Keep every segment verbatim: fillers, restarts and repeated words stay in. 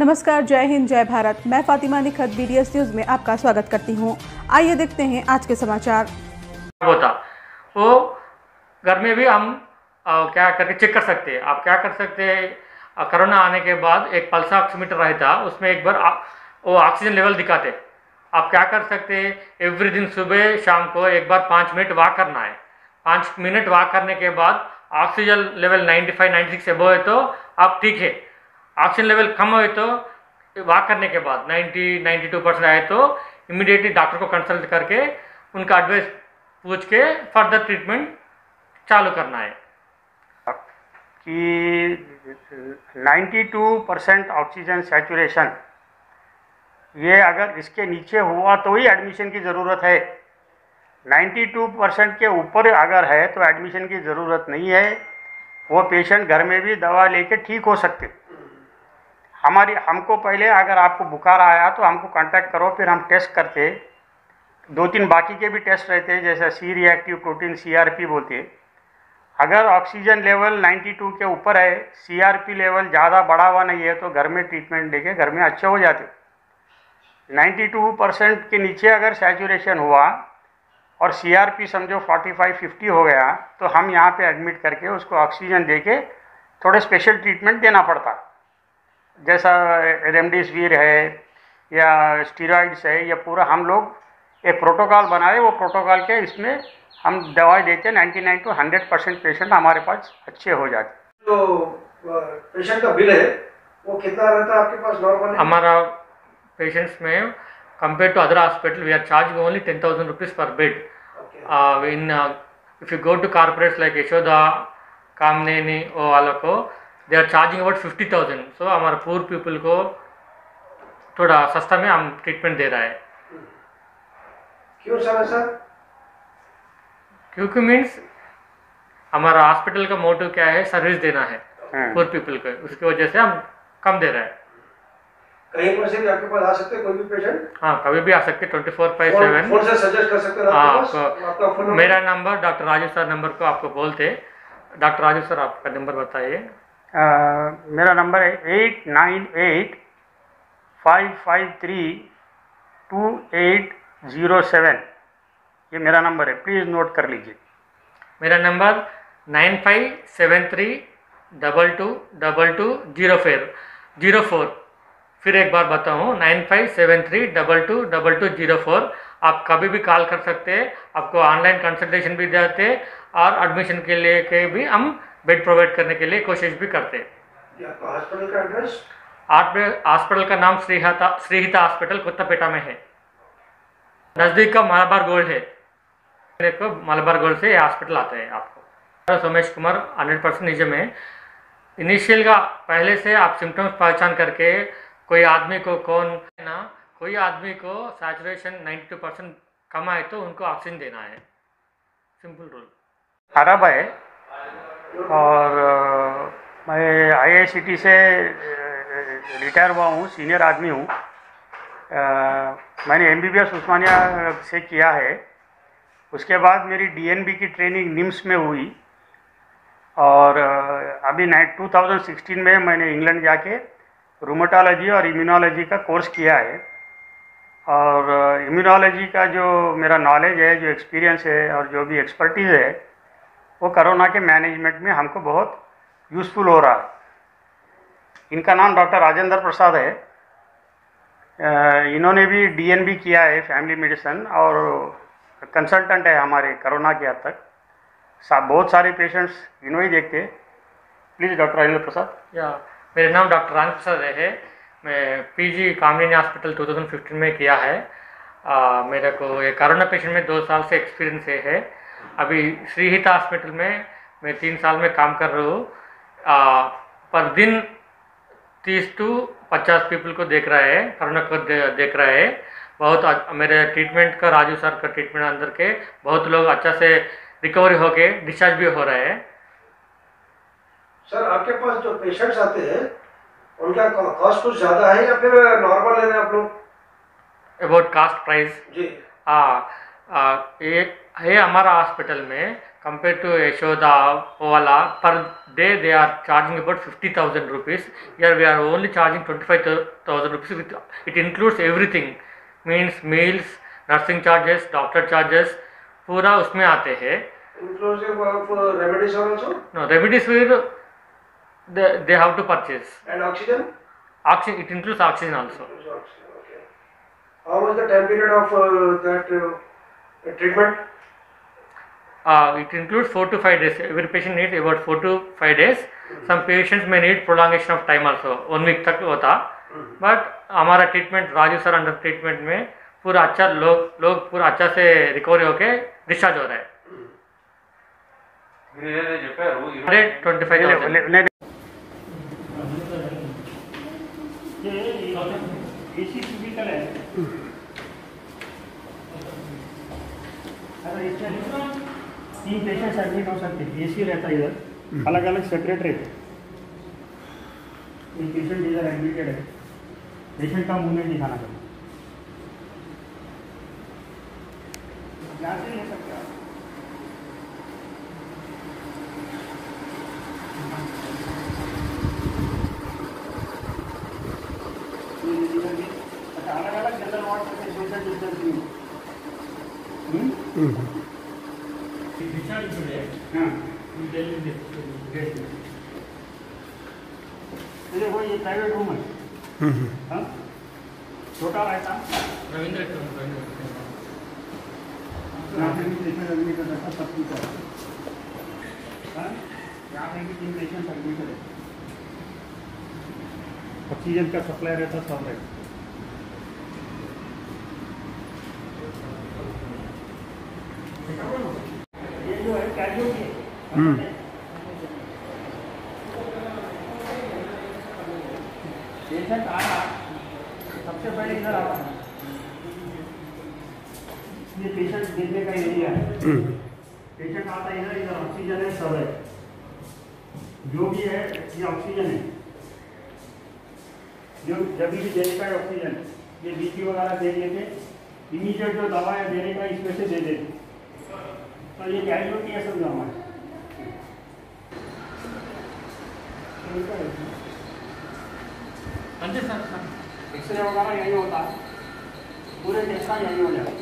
नमस्कार, जय हिंद, जय भारत। मैं फातिमा निखत बीडीएस न्यूज में आपका स्वागत करती हूं। आइए देखते हैं आज के समाचार। होता वो घर में भी हम आ, क्या करके चेक कर सकते हैं। आप क्या कर सकते हैं, कोरोना आने के बाद एक पल्स ऑक्सीमीटर रहता, उसमें एक बार आ, वो ऑक्सीजन लेवल दिखाते। आप क्या कर सकते हैं, एवरी दिन सुबह शाम को एक बार पाँच मिनट वॉक करना है। पाँच मिनट वॉक करने के बाद oxygen level ninety five ninety six above है तो आप ठीक है। ऑक्सीजन लेवल कम हो तो वॉक करने के बाद नब्बे बानवे परसेंट आए तो इमीडिएटली डॉक्टर को कंसल्ट करके उनका एडवाइस पूछ के फर्दर ट्रीटमेंट चालू करना है। कि बानवे परसेंट ऑक्सीजन सैचुरेशन, ये अगर इसके नीचे हुआ तो ही एडमिशन की ज़रूरत है। बानवे परसेंट के ऊपर अगर है तो एडमिशन की ज़रूरत नहीं है। वो पेशेंट घर में भी दवा लेके ठीक हो सकते। हमारी हमको पहले अगर आपको बुखार आया तो हमको कांटेक्ट करो, फिर हम टेस्ट करते। दो तीन बाकी के भी टेस्ट रहते हैं, जैसे सी रिएक्टिव प्रोटीन सीआरपी बोलते हैं। अगर ऑक्सीजन लेवल बानवे के ऊपर है, सीआरपी लेवल ज़्यादा बढ़ा हुआ नहीं है, तो घर में ट्रीटमेंट लेके घर में अच्छे हो जाते। बानवे परसेंट के नीचे अगर सैचुरेशन हुआ और सीआरपी समझो पैंतालीस पचास हो गया तो हम यहाँ पे एडमिट करके उसको ऑक्सीजन देके थोड़े स्पेशल ट्रीटमेंट देना पड़ता, जैसा रेमडेसिविर है या स्टीरॉइड्स है, या पूरा हम लोग एक प्रोटोकॉल बनाए। वो प्रोटोकॉल के इसमें हम दवाई देते हैं। निन्यानवे टू हंड्रेड परसेंट पेशेंट हमारे पास अच्छे हो जाते। तो पेशेंट का बिल है वो कितना रहता है आपके पास नॉर्मली? हमारा पेशेंट्स में compare to other hospital we are charging only ten thousand rupees per bed. In if you go to corporates like Yashoda, Kamineni वो वालों को they are charging about fifty thousand. So हमारे पूर पीपल को थोड़ा सस्ता में हम ट्रीटमेंट दे रहा है। क्यों सर सर क्योंकि मीन्स हमारा हॉस्पिटल का मोटिव क्या है, सर्विस देना है पूर पीपल को, उसकी वजह से हम कम दे रहे हैं। कहीं पर से भी आपके पास आ सकते हैं कोई भी पेशेंट? हाँ, कभी भी आ सकते, twenty four by seven. Phone से सजेस्ट कर सकते हैं आपके पास? आपका फोन नंबर? मेरा number doctor Raju sir number को आपको बोलते। डॉक्टर राजू सर आपका नंबर बताइए। मेरा नंबर है eight nine eight five five three two eight zero seven. ये मेरा नंबर है, प्लीज़ नोट कर लीजिए। मेरा number nine five seven three double two double two zero four zero four फिर एक बार बताऊँ, nine five seven three double two double two zero four. आप कभी भी कॉल कर सकते हैं। आपको ऑनलाइन कंसल्टेशन भी देते और एडमिशन के लिए के भी हम बेड प्रोवाइड करने के लिए कोशिश भी करते हैं। आपका हॉस्पिटल का एड्रेस? हॉस्पिटल का नाम श्रीहिता श्रीहिता हॉस्पिटल कोत्तापेटा में है। नज़दीक का मलबार गोल्ड है, को मलबार गोल्ड से हॉस्पिटल आता है। आपको सोमेश कुमार हंड्रेड परसेंट निजम है। इनिशियल का पहले से आप सिम्टम्स पहचान करके कोई आदमी को कौन ना कोई आदमी को सैचुरेशन बानवे परसेंट कम आए तो उनको ऑक्सीजन देना है। Simple rule. खराब है। और आ, मैं आईआईसीटी से रिटायर हुआ हूँ, सीनियर आदमी हूँ। मैंने एमबीबीएस उस्मानिया से किया है। उसके बाद मेरी डीएनबी की ट्रेनिंग निम्स में हुई और अभी टू थाउजेंड सिक्सटीन में मैंने इंग्लैंड जाके रूमेटोलॉजी और इम्यूनोलॉजी का कोर्स किया है। और इम्यूनोलॉजी का जो मेरा नॉलेज है, जो एक्सपीरियंस है और जो भी एक्सपर्टीज़ है, वो कोरोना के मैनेजमेंट में हमको बहुत यूज़फुल हो रहा है। इनका नाम डॉक्टर राजेंद्र प्रसाद है। इन्होंने भी डीएनबी किया है, फैमिली मेडिसिन, और कंसल्टेंट है हमारे कोरोना के हद तक। सा, बहुत सारे पेशेंट्स इन्हों ही देखते हैं। Please doctor Rajendra Prasad. या मेरा नाम डॉक्टर राजेंद्र प्रसाद है। मैं PG Kamineni hospital two thousand fifteen में किया है। आ, मेरे को ये कोरोना पेशेंट में दो साल से एक्सपीरियंस है। अभी श्रीहिता हॉस्पिटल में मैं तीन साल में काम कर रहा हूँ। पर दिन तीस टू पचास पीपल को देख रहा है, कोरोना को दे, देख रहा है। बहुत मेरे ट्रीटमेंट का, राजू सर का ट्रीटमेंट अंदर के बहुत लोग अच्छा से रिकवरी होके डिस्चार्ज भी हो रहे हैं। सर आपके पास जो पेशेंट्स आते हैं उनका कॉस्ट कुछ ज़्यादा है या फिर नॉर्मल है आप लोग? अबाउट कास्ट प्राइस जी। हाँ, ये है हमारा हॉस्पिटल में कंपेयर टू यशोदा वाला per day they are charging about fifty thousand rupees. Here we are only charging twenty-five thousand rupees. With, it includes everything, means meals, nursing charges, doctor charges, पूरा उसमें आते हैं. Inclusive of uh, remedies also? No, remedies will they, they have to purchase. And oxygen? Oxygen, it includes oxygen also. Oxygen, okay. How was the time period of uh, that uh, treatment? Uh, it includes four to five days. Every patient needs about four to five days. Some patients may need prolongation of time also. One week तक होता. But हमारा treatment Raju sir under treatment में पूरा अच्छा लोग लोग पूरा अच्छा से रिकवरी होके डिस्चार्ज हो रहा है. Twenty five thousand. AC cubicle है. अगर इसमें तीन पेशेंट्स एडमिट हो सकते हैं. एसी रहता है इधर, अलग अलग सेपरेट रहते. एक पेशेंट इधर एडमिटेड है. पेशेंट का मूवमेंट दिखाना पड़ेगा. यहाँ से ले सकते आप. अच्छा, अलग अलग जनरल वार्ड में सोशल डिस्टेंसिंग. देखो ये प्राइवेट रूम है. हाँ, छोटा रहता. रविंद्र यहाँ पे भी पेशेंट एडमिट रहता, सब कुछ है. हाँ, यहाँ पे भी तीन पेशेंट एडमिट है. ऑक्सीजन का सप्लाई रहता, सब रहता. ये जो है कैजुअलिटी है. पेशेंट आया सबसे पहले इधर आता है. ये पेशेंट देखने का एरिया है. पेशेंट आता है इधर, इधर ऑक्सीजन है, सब है. जो भी है ये ऑक्सीजन है. जो जब भी देने का है ऑक्सीजन, ये बीपी वगैरह दे देते. इमीडिएट जो दवा है देने का इसमें से दे देते. तो ये कैजुअलिटी है समझो हमारे. एक्सरे वगैरह यही होता है. पूरे टेस्ट का यही हो जाए.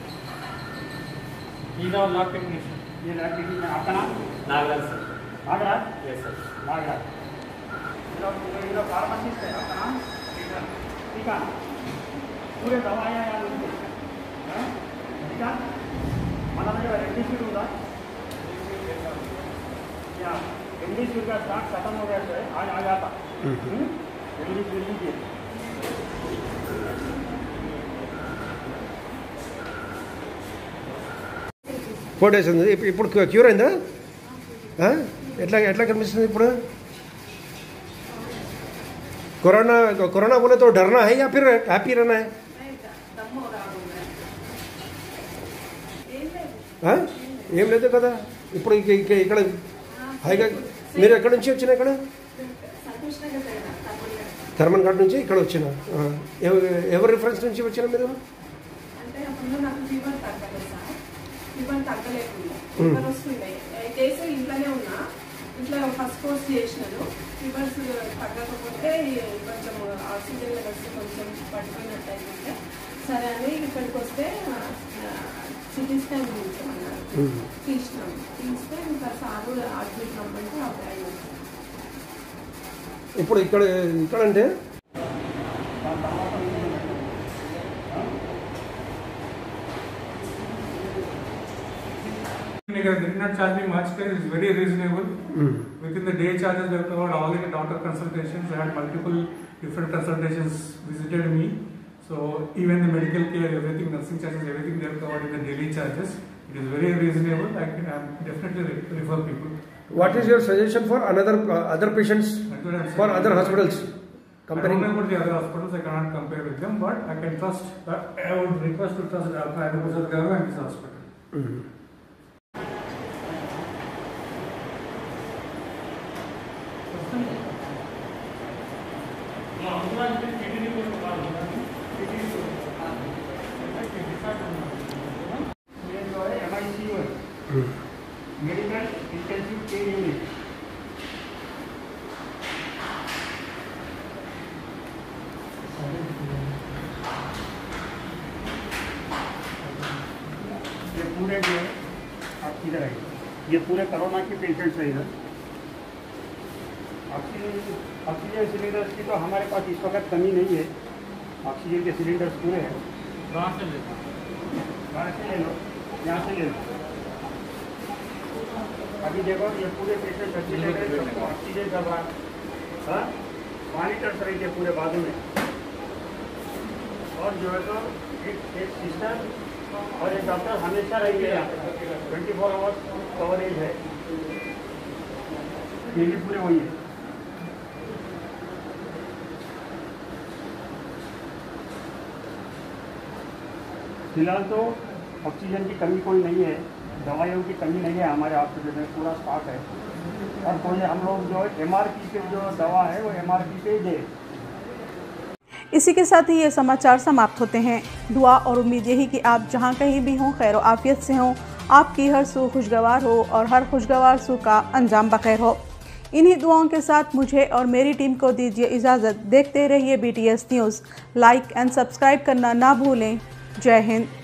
ये लैब टेक्नीशियन. ये लैब टेक्नीशियन. आपका नाम? Nagaraj sir. Nagaraj? Yes sir, Nagaraj. ये फार्मासिस्ट है. आपका नाम? ठीक है. पूरे दवाइयाँ यहाँ मिलती. ठीक है. मला म्हणजे रेमडेसिवीर होता. या रेमडेसिवीर का स्टॉक खत्म हो गया है. आज आ जाता. रेमडेसिवीर लीजिए. ఫోర్ డేస్ ఉంది. ఇప్పుడు క్యూర్ అయిందా? ఎట్లా ఎట్లా కనిపిస్తుంది ఇప్పుడు? कोरोना कोरोना बोले तो डरना है या फिर हैप्पी रहना है? ఏం లేదు కదా. ఇప్పుడు ఇక్కడ హైగా మీరు ఎక్కడి నుంచి వచ్చిన? ఇక్కడ ధర్మన్ ఘాట్ నుంచి ఇక్కడ వచ్చిన. ఎవరి రిఫరెన్స్ నుంచి వచ్చిన మీరు? ఇంట్లోనే ఉన్నా. ఇంట్లో ఫస్ట్ కోర్స్ చేసినాను. ఫీవర్స్ తగ్గకపోతే కొంచెం ఆక్సిజన్ లెవెల్స్ కొంచెం పడిపోయినట్టు అయితే సరే అని ఇక్కడికి వస్తే సిటీ స్కాన్ తీయించమన్నారు. తీసినాం. తీస్తే ఇంకా సారు అడ్మిట్ అవ్వమంటే అప్లై. ఇప్పుడు ఇక్కడ ఇక్కడ అంటే They did not charge me much. It is very reasonable. Mm. Within the day charges, they covered all the doctor consultations. I had multiple different consultations visited me. So even the medical care, everything, nursing charges, everything they are covered in the daily charges. It is very reasonable. I can I definitely refer people. What is your suggestion for another uh, other patients for other hospitals? Comparing I don't know about the other hospitals. I cannot compare with them, but I can trust. Uh, I would request to trust Ayurveda Government and this hospital. Mm-hmm. पूरे जो है आप इधर आइए, ये पूरे corona के patients हैं इधर। ऑक्सीजन ऑक्सीजन सिलेंडर्स की तो हमारे पास इस वक्त कमी नहीं है, ऑक्सीजन के सिलेंडर्स पूरे हैं। कहाँ से लेते यहाँ से ले लो, यहाँ से ले लो। अभी देखो ये पूरे पेशेंट ऑक्सीजन का बाद मॉनिटर्स रहेंगे पूरे बाजू में, और जो है तो एक एक सिस्टर और एक डॉक्टर हमेशा रहेंगे यहाँ पे, ट्वेंटी फोर आवर्स कवरेज है, ये भी पूरे वही है। फिलहाल तो ऑक्सीजन की कमी कोई नहीं है, दवाइयों की कमी नहीं है, हमारे हॉस्पिटल में पूरा स्टॉक है, और कोई हम लोग जो एमआरपी पे जो दवा है वो एमआरपी पे दे। इसी के साथ ही ये समाचार समाप्त होते हैं। दुआ और उम्मीद यही कि आप जहां कहीं भी हों खैर आफियत से हों, आपकी हर सू खुशगवार हो और हर खुशगवार सू का अंजाम बखैर हो। इन्हीं दुआओं के साथ मुझे और मेरी टीम को दीजिए इजाज़त। देखते रहिए BTS news. Like and subscribe करना ना भूलें। जय हिंद।